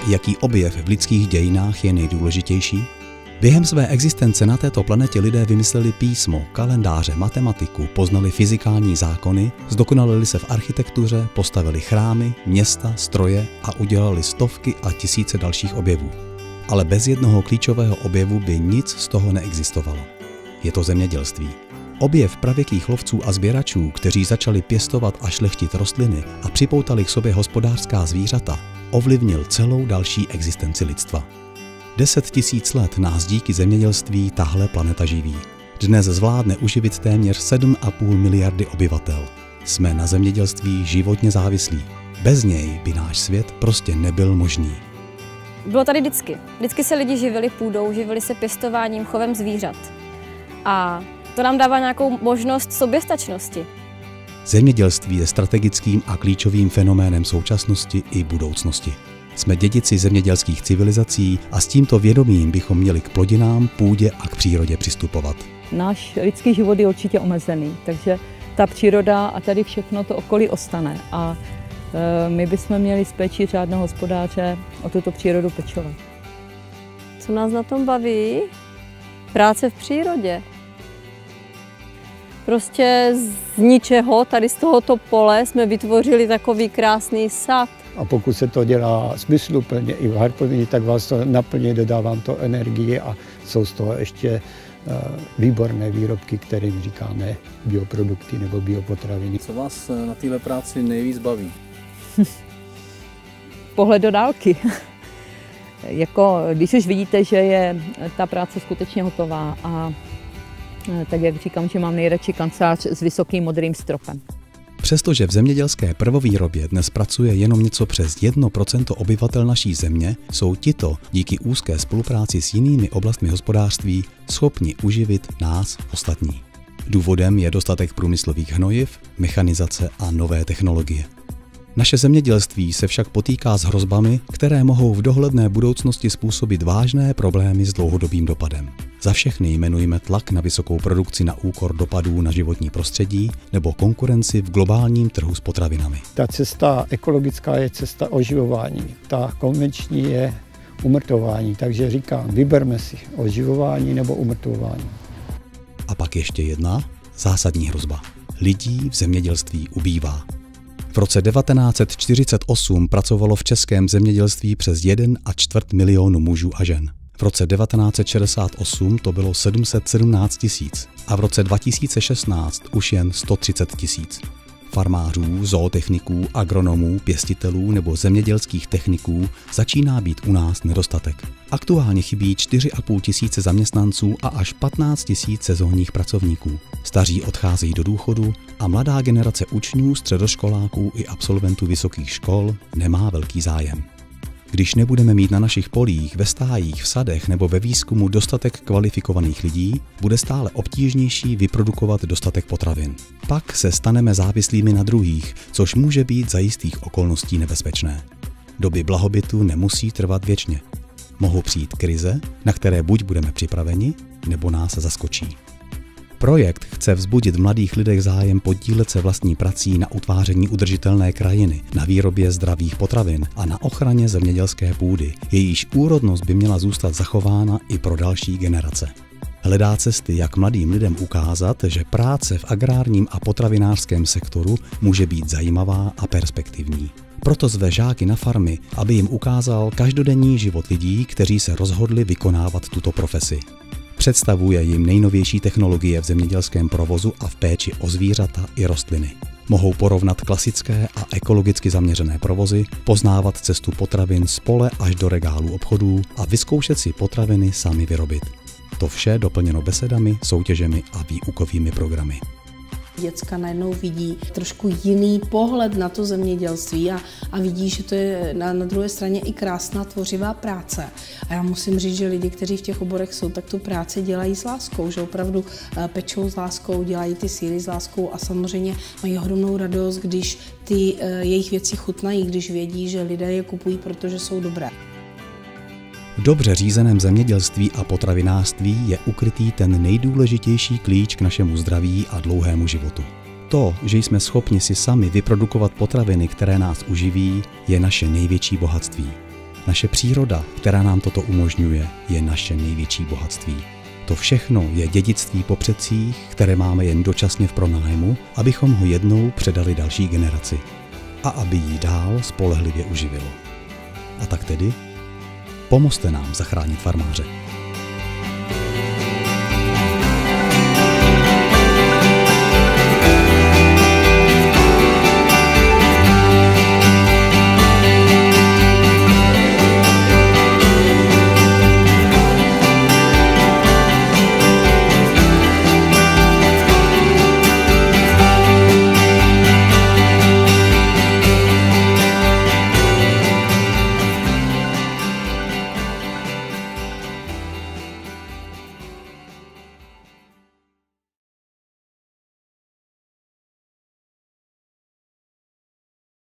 jaký objev v lidských dějinách je nejdůležitější? Během své existence na této planetě lidé vymysleli písmo, kalendáře, matematiku, poznali fyzikální zákony, zdokonalili se v architektuře, postavili chrámy, města, stroje a udělali stovky a tisíce dalších objevů. Ale bez jednoho klíčového objevu by nic z toho neexistovalo. Je to zemědělství. Objev pravěkých lovců a sběračů, kteří začali pěstovat a šlechtit rostliny a připoutali k sobě hospodářská zvířata, ovlivnil celou další existenci lidstva. 10 000 let nás díky zemědělství tahle planeta živí. Dnes zvládne uživit téměř 7,5 miliardy obyvatel. Jsme na zemědělství životně závislí. Bez něj by náš svět prostě nebyl možný. Bylo tady vždycky. Vždycky se lidi živili půdou, živili se pěstováním, chovem zvířat. A to nám dává nějakou možnost soběstačnosti. Zemědělství je strategickým a klíčovým fenoménem současnosti i budoucnosti. Jsme dědici zemědělských civilizací a s tímto vědomím bychom měli k plodinám, půdě a k přírodě přistupovat. Náš lidský život je určitě omezený, takže ta příroda a tady všechno to okolí ostane. A my bychom měli s péčí řádného hospodáře o tuto přírodu pečovat. Co nás na tom baví? Práce v přírodě. Prostě z ničeho, tady z tohoto pole, jsme vytvořili takový krásný sad. A pokud se to dělá smysluplně i v harmonii, tak vás to naplně dodávám to energii a jsou z toho ještě výborné výrobky, kterým říkáme bioprodukty nebo biopotraviny. Co vás na této práci nejvíc baví? Pohled do dálky. Když už vidíte, že je ta práce skutečně hotová a tak jak říkám, že mám nejradši kancelář s vysokým modrým stropem. Přestože v zemědělské prvovýrobě dnes pracuje jenom něco přes 1% obyvatel naší země, jsou tito díky úzké spolupráci s jinými oblastmi hospodářství schopni uživit nás ostatní. Důvodem je dostatek průmyslových hnojiv, mechanizace a nové technologie. Naše zemědělství se však potýká s hrozbami, které mohou v dohledné budoucnosti způsobit vážné problémy s dlouhodobým dopadem. Za všechny jmenujeme tlak na vysokou produkci na úkor dopadů na životní prostředí nebo konkurenci v globálním trhu s potravinami. Ta cesta ekologická je cesta oživování, ta konvenční je umrtvování, takže říkám, vyberme si oživování nebo umrtvování. A pak ještě jedna zásadní hrozba. Lidí v zemědělství ubývá. V roce 1948 pracovalo v českém zemědělství přes 1,25 milionu mužů a žen. V roce 1968 to bylo 717 000 a v roce 2016 už jen 130 000. Farmářů, zootechniků, agronomů, pěstitelů nebo zemědělských techniků začíná být u nás nedostatek. Aktuálně chybí 4,5 tisíce zaměstnanců a až 15 000 sezónních pracovníků. Staří odcházejí do důchodu a mladá generace učňů, středoškoláků i absolventů vysokých škol nemá velký zájem. Když nebudeme mít na našich polích, ve stájích, v sadech nebo ve výzkumu dostatek kvalifikovaných lidí, bude stále obtížnější vyprodukovat dostatek potravin. Pak se staneme závislými na druhých, což může být za jistých okolností nebezpečné. Doby blahobytu nemusí trvat věčně. Mohou přijít krize, na které buď budeme připraveni, nebo nás zaskočí. Projekt chce vzbudit v mladých lidech zájem podílet se vlastní prací na utváření udržitelné krajiny, na výrobě zdravých potravin a na ochraně zemědělské půdy. Jejíž úrodnost by měla zůstat zachována i pro další generace. Hledá cesty, jak mladým lidem ukázat, že práce v agrárním a potravinářském sektoru může být zajímavá a perspektivní. Proto zve žáky na farmy, aby jim ukázal každodenní život lidí, kteří se rozhodli vykonávat tuto profesi. Představuje jim nejnovější technologie v zemědělském provozu a v péči o zvířata i rostliny. Mohou porovnat klasické a ekologicky zaměřené provozy, poznávat cestu potravin z pole až do regálů obchodů a vyzkoušet si potraviny sami vyrobit. To vše doplněno besedami, soutěžemi a výukovými programy. Děcka najednou vidí trošku jiný pohled na to zemědělství a vidí, že to je na druhé straně i krásná tvořivá práce. A já musím říct, že lidi, kteří v těch oborech jsou, tak tu práci dělají s láskou, že opravdu pečou s láskou, dělají ty sýry s láskou a samozřejmě mají ohromnou radost, když ty jejich věci chutnají, když vědí, že lidé je kupují, protože jsou dobré. V dobře řízeném zemědělství a potravinářství je ukrytý ten nejdůležitější klíč k našemu zdraví a dlouhému životu. To, že jsme schopni si sami vyprodukovat potraviny, které nás uživí, je naše největší bohatství. Naše příroda, která nám toto umožňuje, je naše největší bohatství. To všechno je dědictví po předcích, které máme jen dočasně v pronájmu, abychom ho jednou předali další generaci a aby ji dál spolehlivě uživilo. A tak tedy, pomozte nám zachránit farmáře.